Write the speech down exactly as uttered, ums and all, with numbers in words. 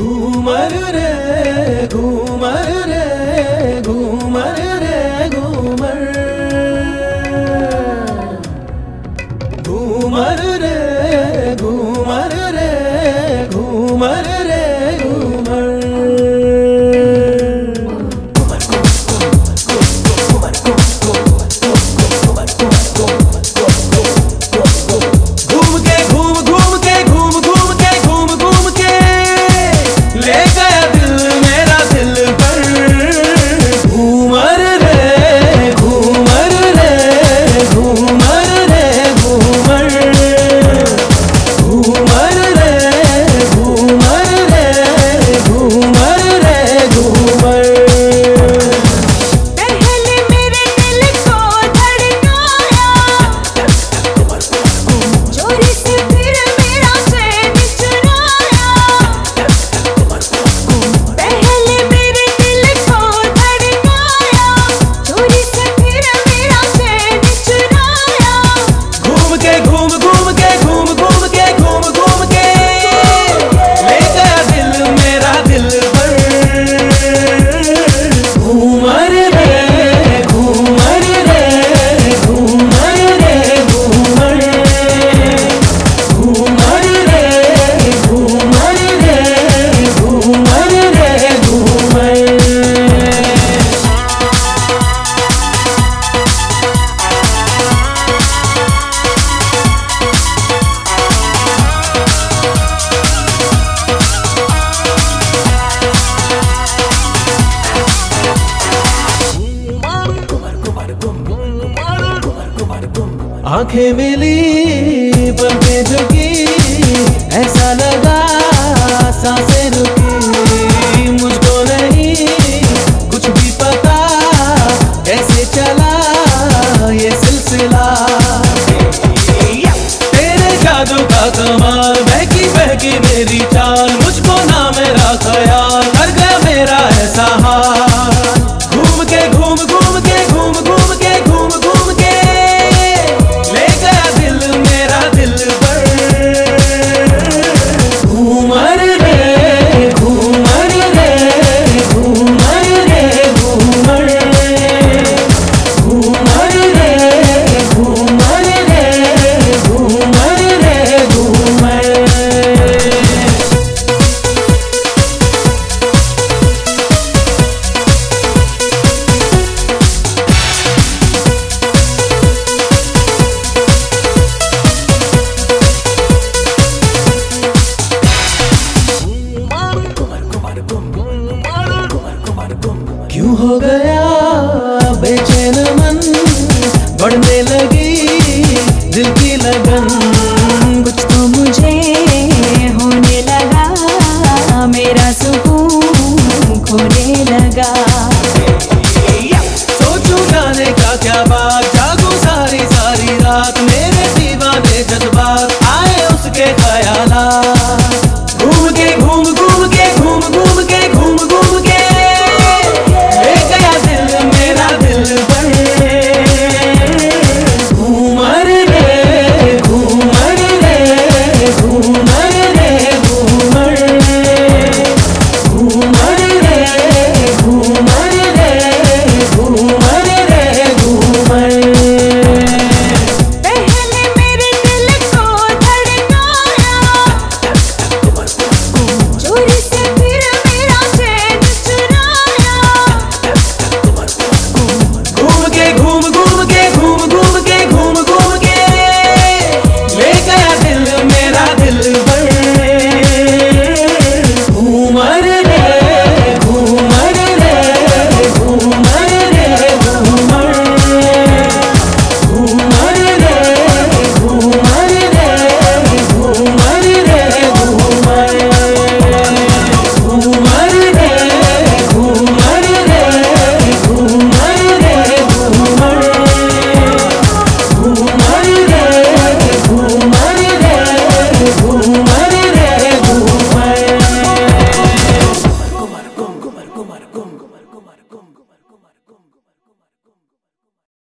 घूमर रे घूमर रे घूमर रे घूमर घूमर रे घूमर रे घूमर रे घूमर घूम के घूम घूम के घूम घूम के घूम घूम के ले गया दिल मेरा दिल पर घूमर रे घूमर रे घूमर रे घूमर घूमर रे घूमर रे घूमर रे घूमर पहले मेरे दिल को धड़काया चोरी से फिर मेरा चैन चुराया पहले मेरे दिल को धड़काया चोरी से फिर मेरा चैन चुराया घूम के घूम घूम के घूम घूम के घूम घूम के ले गया दिल मेरा दिल पर घूमर रे घूमर रे घूमर रे घूमर घूमर रे घूमर रे घूमर रे घूमर आंखें मिली पलकें झुकी ऐसा लगा सांसें रुकी मुझको नहीं कुछ भी पता कैसे चला ये सिलसिला तेरे जादू का कमाल बहकी बहकी मेरी चाल मुझको ना मेरा ख्याल कर गया मेरा ऐसा हाल घूम के घूम घूम के घूम घूम के घूम घूम के ले गया दिल मेरा दिल पर घूमर रे घूमर रे घूमर रे घूमर घूमर रे घूमर रे घूमर रे घूमर क्यों हो गया बेचैन मन बढ़ने लगी दिल की लगन कुछ तो मुझे होने लगा मेरा सुकून खोने लगा सोचूं जाने का क्या बात जागूं सारी सारी रात मेरे दीवाने जज्बात आए उसके ख्यालात